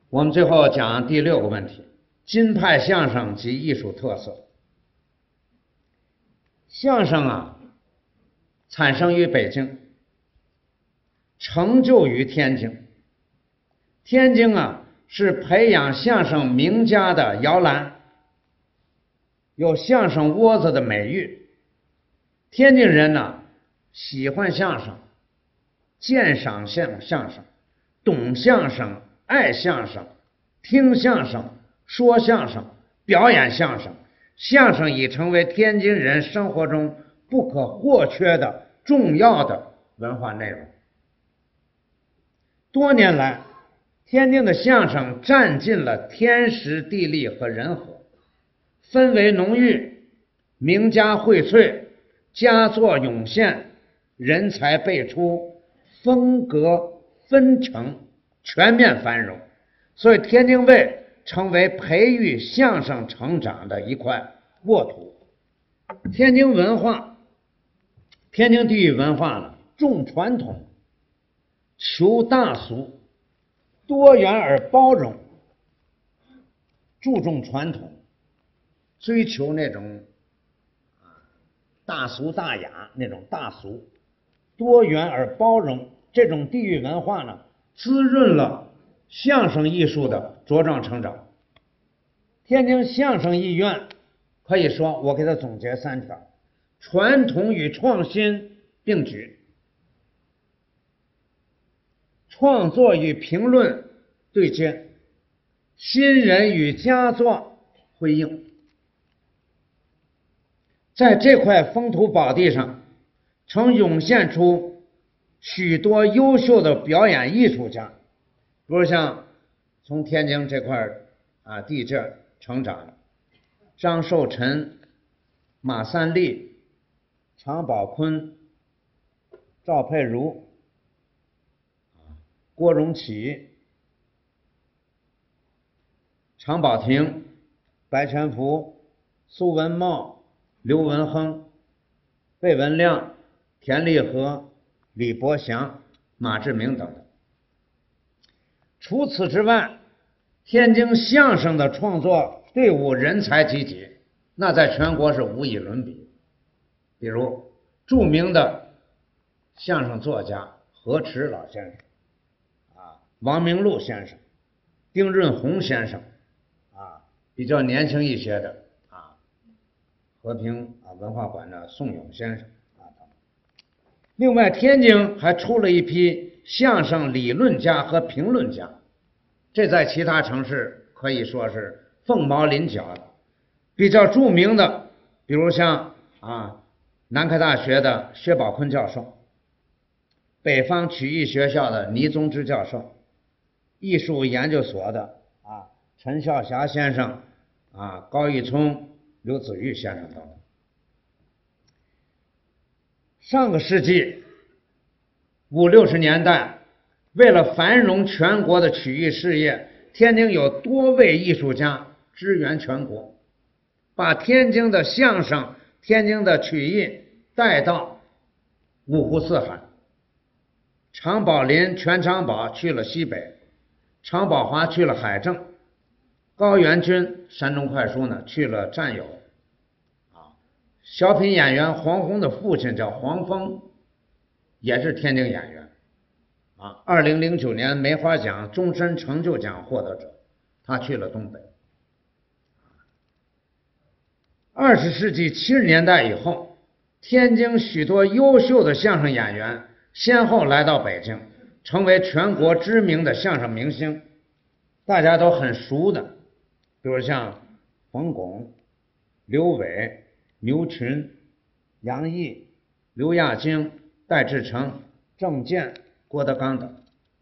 我们最后讲第6个问题：京派相声及艺术特色。相声产生于北京，成就于天津。天津是培养相声名家的摇篮，有相声窝子的美誉。天津人喜欢相声，鉴赏相声，懂相声，爱相声，听相声，说相声，表演相声。相声已成为天津人生活中不可或缺的重要的文化内容。多年来，天津的相声占尽了天时地利和人和，氛围浓郁，名家荟萃，佳作涌现，人才辈出，风格纷呈，全面繁荣。所以天津卫成为培育相声成长的一块沃土。天津文化，天津地域文化重传统，求大俗，多元而包容，注重传统，追求那种大俗大雅那种大俗，多元而包容。这种地域文化滋润了相声艺术的茁壮成长。天津相声艺院可以说，我给它总结3条：传统与创新并举，创作与评论对接，新人与佳作辉映。在这块风土宝地上，曾涌现出许多优秀的表演艺术家，比如像从天津这块地界成长的张寿臣、马三立、常宝坤、赵佩如、郭荣启、常宝霆、白全福、苏文茂、刘文亨、魏文亮、田立和、李伯祥、马志明等等。除此之外，天津相声的创作队伍人才济济，那在全国是无以伦比。比如著名的相声作家何池老先生王明禄先生、丁润红先生比较年轻一些的和平文化馆的宋勇先生另外，天津还出了一批相声理论家和评论家，这在其他城市可以说是凤毛麟角的。比较著名的，比如像南开大学的薛宝坤教授，北方曲艺学校的倪宗之教授，艺术研究所的陈孝霞先生高玉聪、刘子玉先生等等。上个世纪50、60年代，为了繁荣全国的曲艺事业，天津有多位艺术家支援全国，把天津的相声、天津的曲艺带到五湖四海。常宝林、全长宝去了西北，常宝华去了海政，高元军山东快书去了战友。小品演员黄宏的父亲叫黄峰，也是天津演员2009年梅花奖终身成就奖获得者，他去了东北。20世纪70年代以后，天津许多优秀的相声演员先后来到北京，成为全国知名的相声明星，大家都很熟的，比如像冯巩、刘伟、牛群、杨毅、刘亚京、戴志诚、郑健、郭德纲等。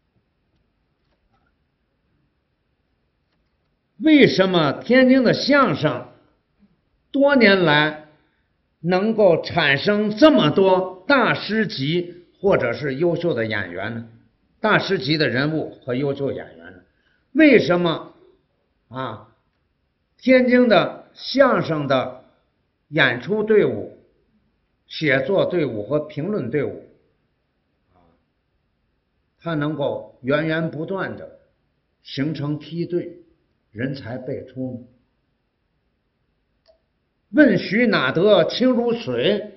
为什么天津的相声多年来能够产生这么多大师级或者是优秀的演员呢？大师级的人物和优秀演员呢？为什么天津的相声的演出队伍、写作队伍和评论队伍它能够源源不断的形成梯队，人才辈出。问渠哪得清如水？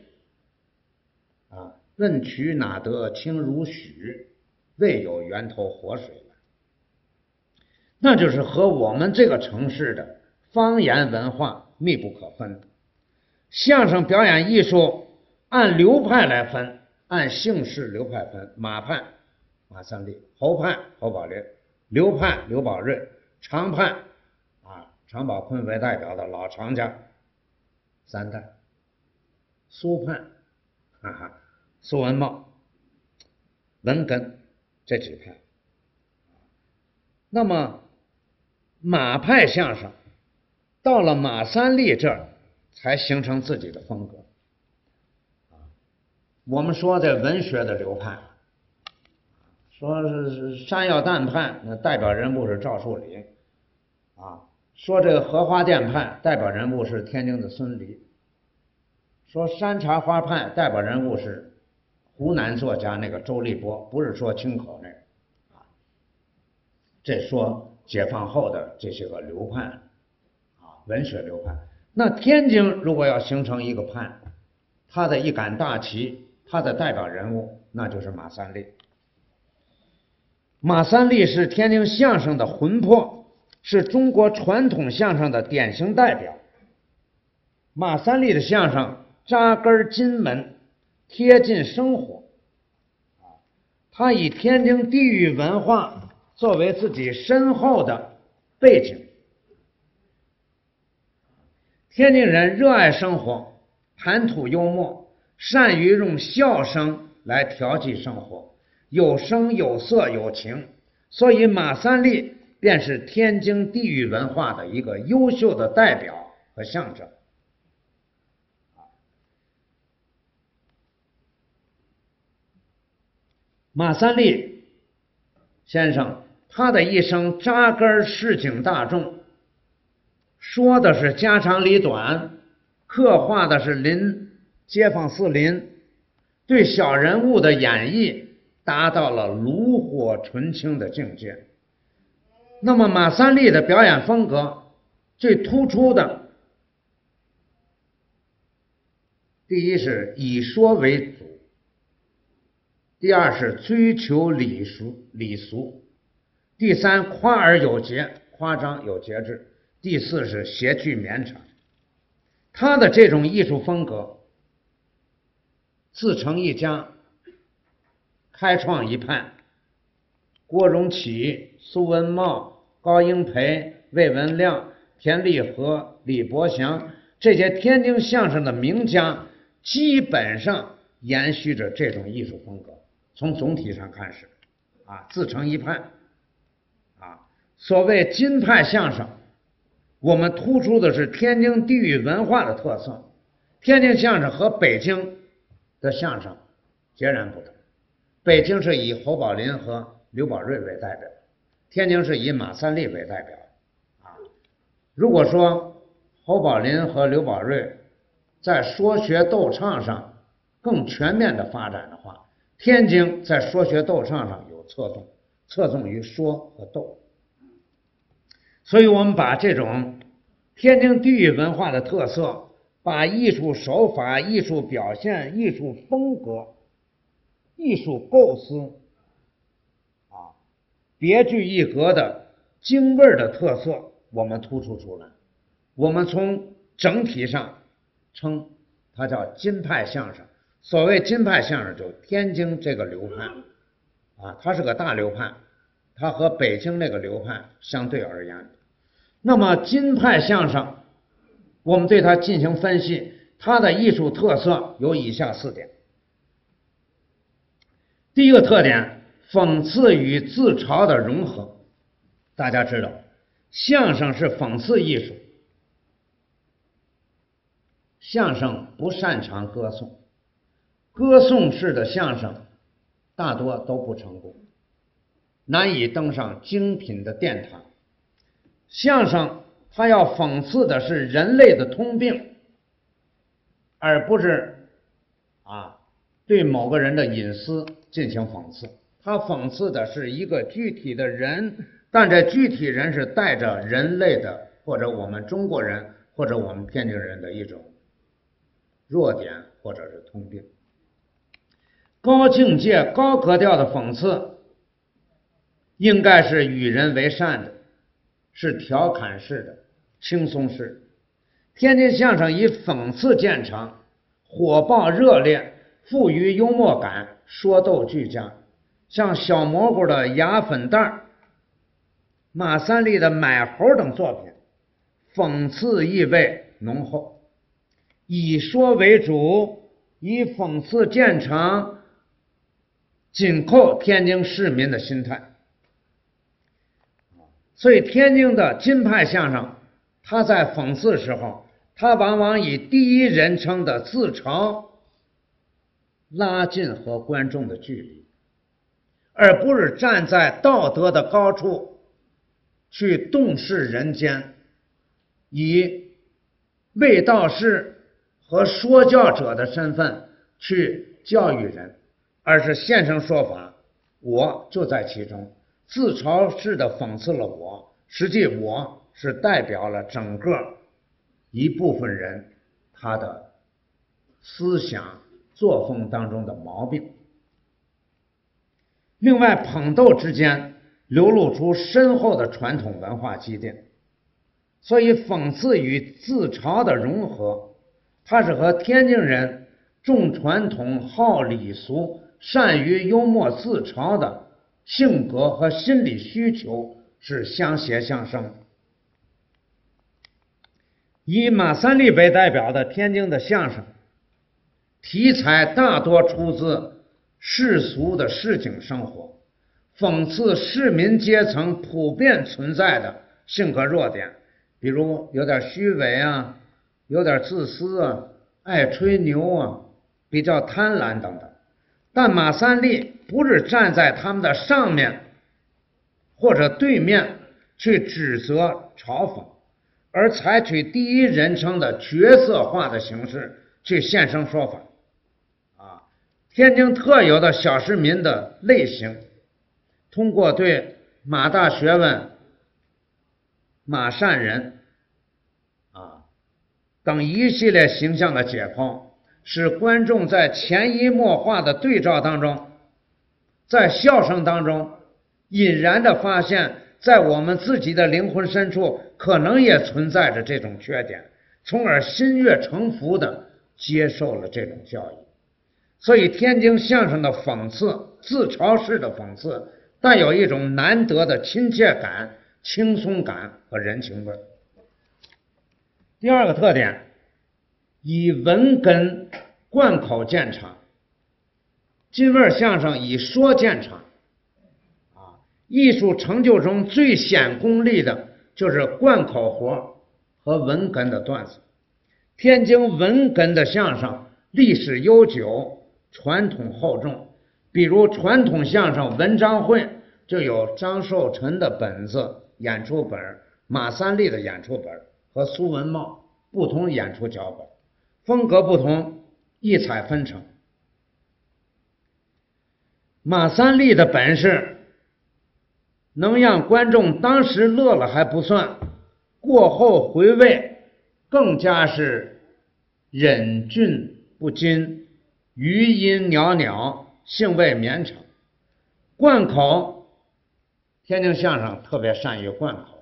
问渠哪得清如许？未有源头活水了。那就是和我们这个城市的方言文化密不可分。相声表演艺术按流派来分，按姓氏流派分：马派马三立，侯派侯宝林，刘派刘宝瑞，常派常宝坤为代表的老常家三代，苏派苏文茂、文根这几派。那么马派相声到了马三立这儿才形成自己的风格。我们说这文学的流派，说是山药蛋派，那代表人物是赵树理说这个荷花店派代表人物是天津的孙犁，说山茶花派代表人物是湖南作家那个周立波，不是说清口那个这说解放后的这些个流派文学流派。那天津如果要形成一个派，他的一杆大旗，他的代表人物那就是马三立。马三立是天津相声的魂魄，是中国传统相声的典型代表。马三立的相声扎根津门，贴近生活他以天津地域文化作为自己深厚的背景。天津人热爱生活，谈吐幽默，善于用笑声来调剂生活，有声有色有情，所以马三立便是天津地域文化的一个优秀的代表和象征。马三立先生他的一生扎根市井大众，说的是家长里短，刻画的是街坊四邻，对小人物的演绎达到了炉火纯青的境界。那么马三立的表演风格最突出的，第一是以说为主，第二是追求礼俗，第三夸而有节，夸张有节制，第四是谐趣绵长。他的这种艺术风格自成一家，开创一派。郭荣启、苏文茂、高英培、魏文亮、田立和、李伯祥这些天津相声的名家基本上延续着这种艺术风格。从总体上看是自成一派所谓京派相声，我们突出的是天津地域文化的特色。天津相声和北京的相声截然不同，北京是以侯宝林和刘宝瑞为代表，天津是以马三立为代表如果说侯宝林和刘宝瑞在说学逗唱上更全面的发展的话，天津在说学逗唱上有侧重于说和逗。所以我们把这种天津地域文化的特色，把艺术手法、艺术表现、艺术风格、艺术构思别具一格的京味儿的特色我们突出出来。我们从整体上称它叫京派相声。所谓京派相声，就天津这个流派它是个大流派，它和北京那个流派相对而言。那么京派相声我们对它进行分析，它的艺术特色有以下4点。第一个特点，讽刺与自嘲的融合。大家知道相声是讽刺艺术，相声不擅长歌颂，歌颂式的相声大多都不成功，难以登上精品的殿堂。相声它要讽刺的是人类的通病，而不是对某个人的隐私进行讽刺。它讽刺的是一个具体的人但这具体人是带着人类的，或者我们中国人，或者我们天津人的一种弱点或者是通病。高境界、高格调的讽刺，应该是与人为善的，是调侃式的、轻松式的。天津相声以讽刺见长，火爆热烈，富于幽默感，说逗俱佳。像小蘑菇的牙粉蛋、马三立的买猴等作品，讽刺意味浓厚，以说为主，以讽刺见长，紧扣天津市民的心态。所以天津的京派相声，他在讽刺时候，他往往以第一人称的自嘲拉近和观众的距离，而不是站在道德的高处去洞视人间，以卫道士和说教者的身份去教育人，而是现身说法，我就在其中，自嘲式的讽刺了我，实际我是代表了整个一部分人他的思想作风当中的毛病。另外，捧逗之间流露出深厚的传统文化积淀，所以讽刺与自嘲的融合，它是和天津人重传统、好礼俗、善于幽默自嘲的性格和心理需求是相协相生。以马三立为代表的天津的相声，题材大多出自世俗的市井生活，讽刺市民阶层普遍存在的性格弱点，比如有点虚伪啊，有点自私啊，爱吹牛啊，比较贪婪等等。但马三立不是站在他们的上面或者对面去指责嘲讽，而采取第一人称的角色化的形式去现身说法。天津特有的小市民的类型，通过对马大学问、马善人等一系列形象的解剖，使观众在潜移默化的对照当中，在笑声当中隐然的发现，在我们自己的灵魂深处可能也存在着这种缺点，从而心悦诚服的接受了这种教育。所以天津相声的讽刺，自嘲式的讽刺，带有一种难得的亲切感、轻松感和人情味。第二个特点，以文哏贯口见长。京味相声以说见长，艺术成就中最显功力的就是贯口活和文哏的段子。天津文哏的相声历史悠久，传统厚重，比如传统相声文章会就有张寿臣的本子演出本、马三立的演出本和苏文茂不同演出脚本，风格不同，异彩纷呈。马三立的本事能让观众当时乐了还不算，过后回味更加是忍俊不禁，余音袅袅，兴味绵长。贯口，天津相声特别善于贯口，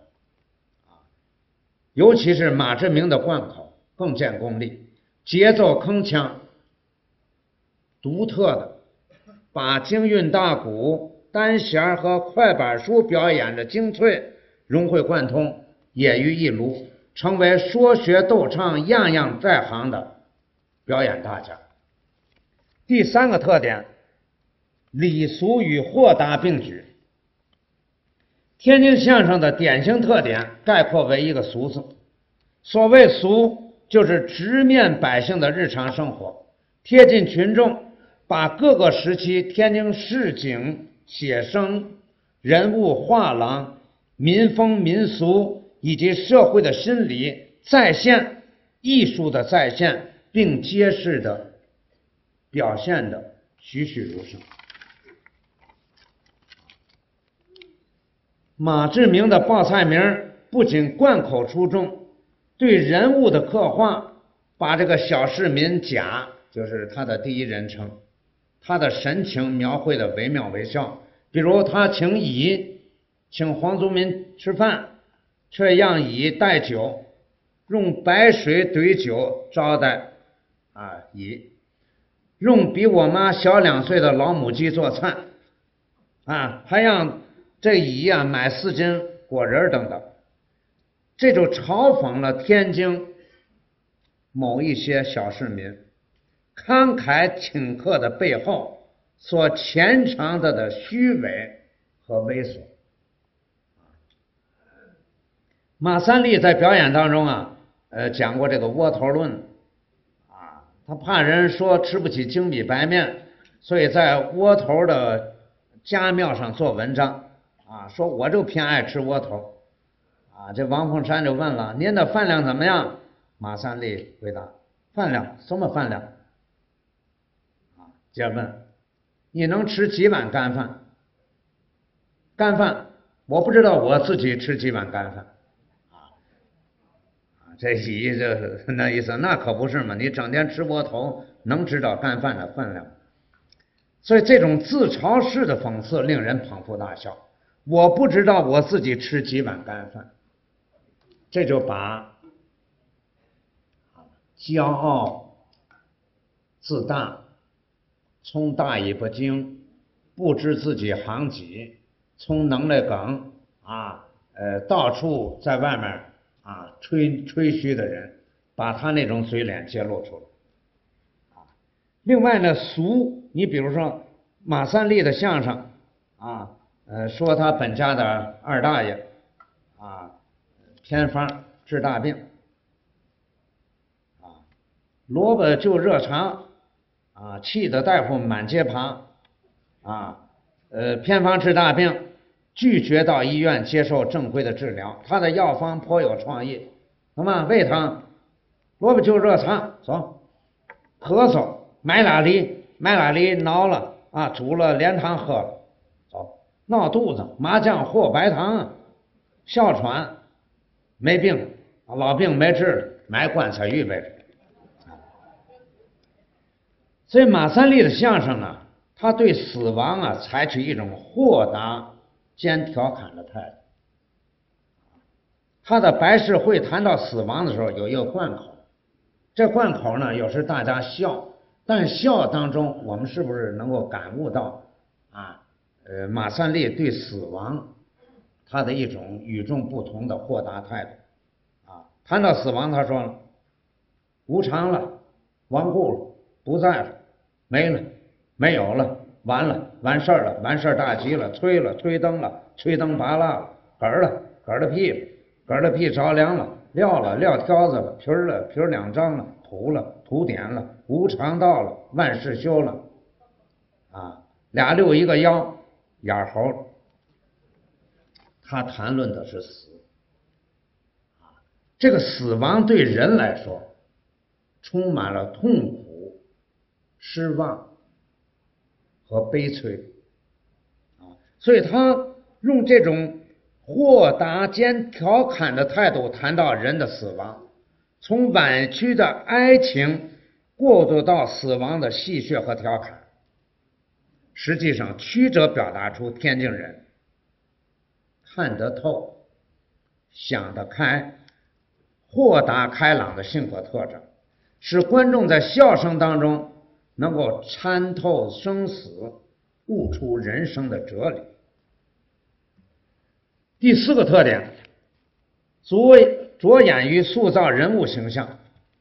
尤其是马志明的贯口更见功力，节奏铿锵，独特的把京韵大鼓、单弦和快板书表演的精粹融会贯通，也于一炉，成为说学逗唱样样在行的表演大家。第三个特点，礼俗与豁达并举。天津相声的典型特点概括为一个俗字。所谓俗，就是直面百姓的日常生活，贴近群众，把各个时期天津市井写生、人物画廊、民风民俗以及社会的心理再现，艺术的再现，并揭示的表现的栩栩如生。 马志明的报菜名不仅贯口出众，对人物的刻画，把这个小市民甲，就是他的第一人称，他的神情描绘的惟妙惟肖。比如他请乙请黄宗民吃饭，却让乙带酒，用白水兑酒招待乙，用比我妈小2岁的老母鸡做菜，还让这乙买4斤果仁等等。这就嘲讽了天津某一些小市民慷慨请客的背后所潜藏着的虚伪和猥琐。马三立在表演当中讲过这个窝头论他怕人说吃不起精米白面，所以在窝头的家庙上做文章说我就偏爱吃窝头这王凤山就问了，您的饭量怎么样？马三立回答，饭量什么饭量接问，你能吃几碗干饭？干饭我不知道我自己吃几碗干饭这那意思，那可不是嘛，你整天吃窝头能知道干饭的分量。所以这种自嘲式的讽刺令人捧腹大笑。我不知道我自己吃几碗干饭，这就把骄傲自大、从大意不精、不知自己行己、从能耐梗到处在外面吹嘘的人，把他那种嘴脸揭露出来另外呢，俗，你比如说马三立的相声说他本家的二大爷偏方治大病萝卜就热肠气得大夫满街爬偏方治大病，拒绝到医院接受正规的治疗。他的药方颇有创意，什么胃疼，萝卜就热肠，走；咳嗽，买俩梨挠了煮了连汤喝了，走；闹肚子，麻酱和白糖；哮喘，没病，老病没治了，买棺材预备着。所以马三立的相声呢，他对死亡采取一种豁达兼调侃的态度。他的白事会谈到死亡的时候有一个贯口，这贯口呢有时大家笑，但笑当中我们是不是能够感悟到马三立对死亡他的一种与众不同的豁达态度谈到死亡他说了，无常了，亡故了，不在了，没了，没有了，完了，完事儿了，完事儿大吉了，吹了，吹灯了，吹灯拔蜡了，嗝了，嗝了屁了，嗝了屁着凉了，撂了，撂挑子了，皮儿了，皮儿2张了，土了，土点了，无常到了，万事休了俩六一个腰，眼猴了。他谈论的是死这个死亡对人来说充满了痛苦、失望和悲催所以他用这种豁达兼调侃的态度谈到人的死亡，从委屈的哀情过渡到死亡的戏谑和调侃，实际上曲折表达出天津人看得透、想得开、豁达开朗的性格特征，使观众在笑声当中能够参透生死，悟出人生的哲理。第4个特点，着眼于塑造人物形象。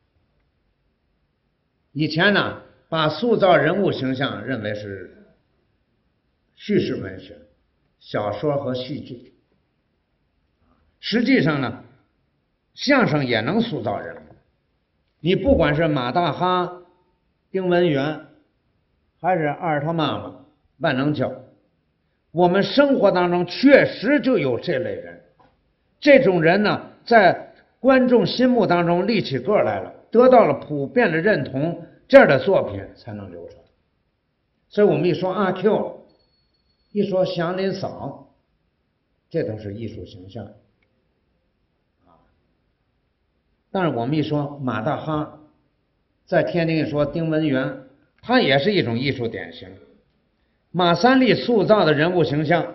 以前呢，把塑造人物形象认为是叙事文学、小说和戏剧。实际上呢，相声也能塑造人物。你不管是马大哈、丁文元，还是二他妈妈万能胶，我们生活当中确实就有这类人。这种人呢，在观众心目当中立起个来了，得到了普遍的认同，这样的作品才能流传。所以我们一说阿 Q， 一说祥林嫂， 这都是艺术形象啊。但是我们一说马大哈，在天津一说丁文元，他也是一种艺术典型。马三立塑造的人物形象，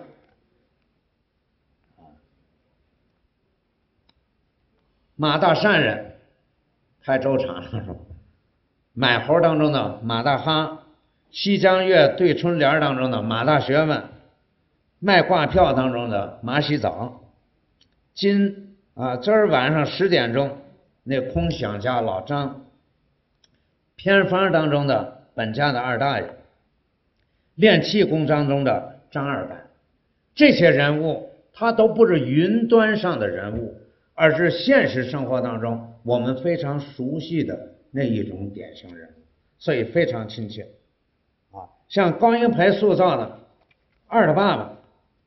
马大善人开粥厂买猴当中的马大哈，西江月对春联当中的马大学问，卖挂票当中的马洗澡，今儿晚上10点钟那空想家老张，偏方当中的本家的二大爷，炼气功当中的张二板，这些人物他都不是云端上的人物，而是现实生活当中我们非常熟悉的那一种典型人物，所以非常亲切啊。像高英培塑造的二他爸爸，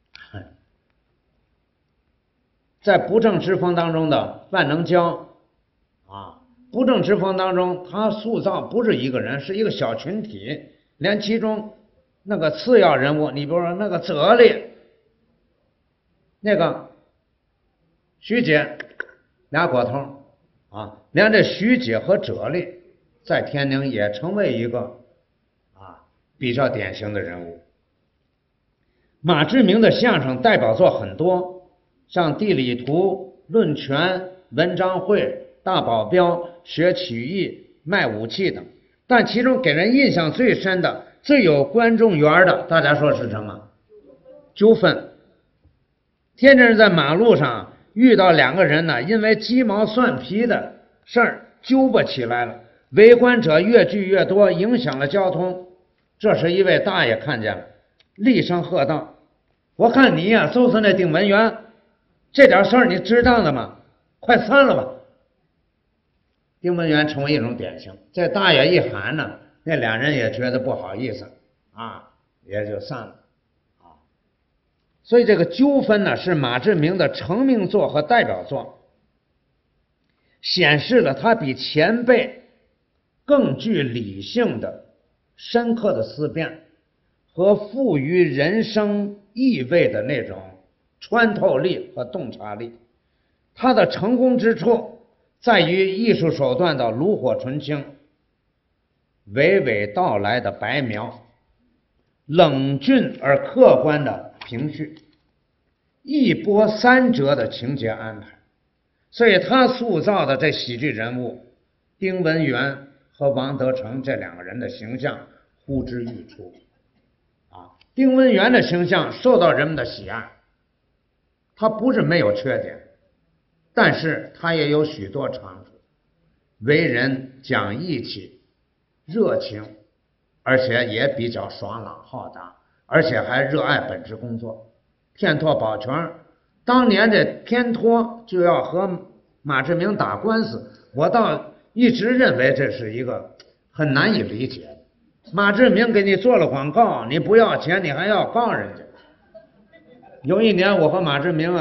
在不正之风当中的范能交啊，不正之风当中他塑造不是一个人，是一个小群体，连其中那个次要人物，你比如说那个哲理，那个徐姐俩果头啊，连这徐姐和哲理在天津也成为一个比较典型的人物。马志明的相声代表作很多，像地理图、论拳、文章会、大保镖、学曲艺、卖武器等，但其中给人印象最深的、最有观众缘的，大家说是什么？纠纷。天津人在马路上遇到2个人呢，因为鸡毛蒜皮的事儿纠巴起来了，围观者越聚越多，影响了交通。这时一位大爷看见了，厉声喝道：“我看你呀，就是那丁文元，这点事儿你知道的吗？快散了吧！”丁文元成为一种典型，这大爷一喊呢，那2人也觉得不好意思也就散了所以这个纠纷呢，是马志明的成名作和代表作，显示了他比前辈更具理性的深刻的思辨和富于人生意味的那种穿透力和洞察力。他的成功之处在于艺术手段的炉火纯青，娓娓道来的白描，冷峻而客观的评叙，一波三折的情节安排。所以他塑造的这喜剧人物丁文元和王德成这2个人的形象呼之欲出丁文元的形象受到人们的喜爱，他不是没有缺点，但是他也有许多长处，为人讲义气、热情，而且也比较爽朗好达，而且还热爱本职工作。天托保全，当年这天托就要和马志明打官司，我倒一直认为这是一个很难以理解的。马志明给你做了广告，你不要钱，你还要告人家。有一年我和马志明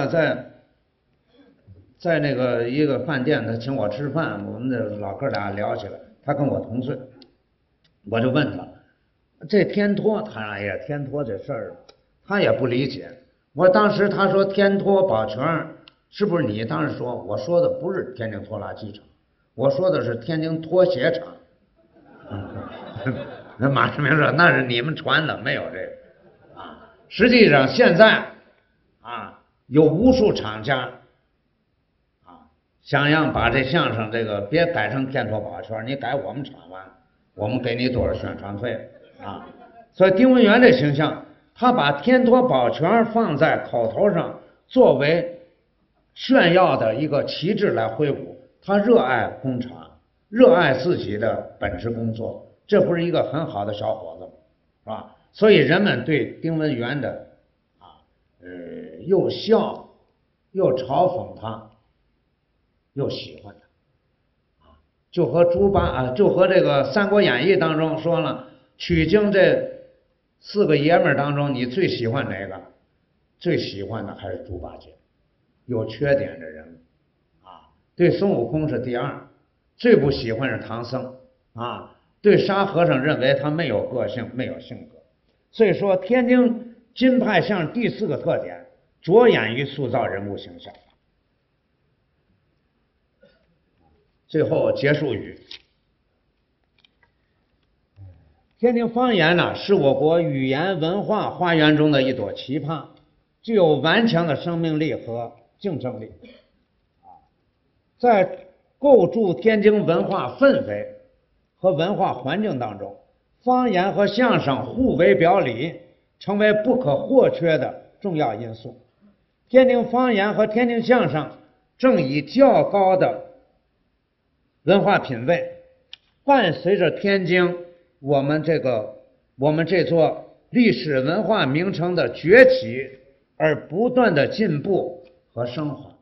在那个一个饭店，他请我吃饭，我们这老哥俩聊起来，他跟我同岁，我就问他这天托，他呀天托这事儿他也不理解。我当时他说天托保全是不是你？当时说我说的不是天津拖拉机厂，我说的是天津拖鞋厂。那马志明说那是你们传的，没有这个实际上现在有无数厂家想让把这相声这个别改成天托保全，你改我们厂完，我们给你多少宣传费所以丁文元这形象，他把天托保全放在口头上作为炫耀的一个旗帜来挥舞。他热爱工厂，热爱自己的本职工作，这不是一个很好的小伙子吗？是吧？所以人们对丁文元的又笑又嘲讽他，又喜欢他就和就和这个《三国演义》当中说了，取经这4个爷们儿当中，你最喜欢哪个？最喜欢的还是猪八戒，有缺点的人物对孙悟空是第2，最不喜欢是唐僧对沙和尚认为他没有个性，没有性格。所以说天津金派相声第4个特点着眼于塑造人物形象。最后结束语：天津方言呢，是我国语言文化花园中的一朵奇葩，具有顽强的生命力和竞争力。在构筑天津文化氛围和文化环境当中，方言和相声互为表里，成为不可或缺的重要因素。天津方言和天津相声正以较高的文化品位，伴随着天津我们这座历史文化名城的崛起而不断的进步和升华。